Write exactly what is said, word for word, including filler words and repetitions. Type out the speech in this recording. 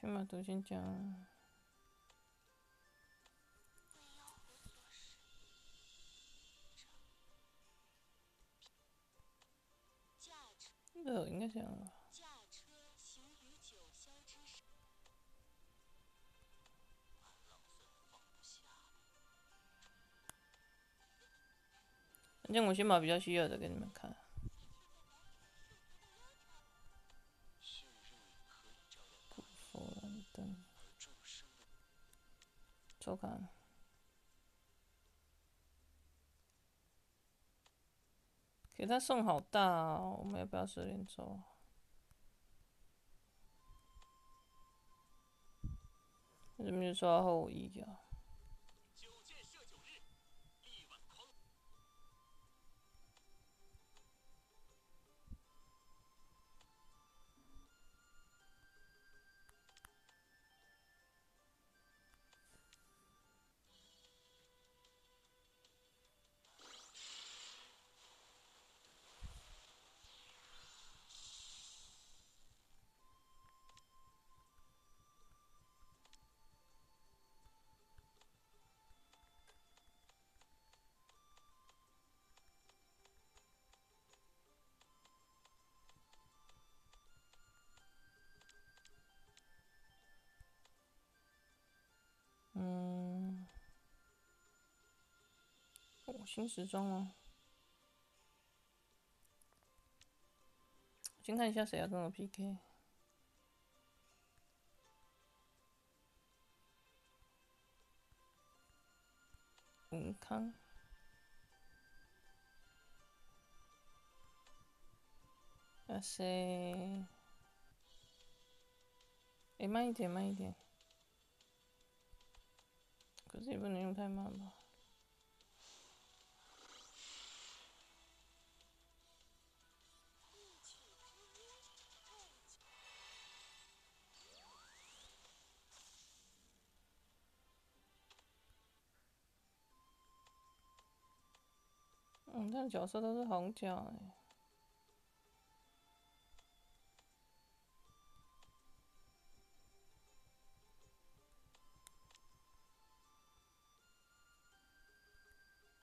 先把图先讲。这应该这样吧。反正我先把比较需要的给你们看。不佛兰灯，抽卡。给他送好大哦，我们要不要十连抽？为什么就抽到后羿啊？嗯，哦，新时装吗？先看一下谁要跟我 P K。文康。哇塞！哎，慢一点，慢一点。可是也不能用太慢吧？嗯，他的角色都是红角哎。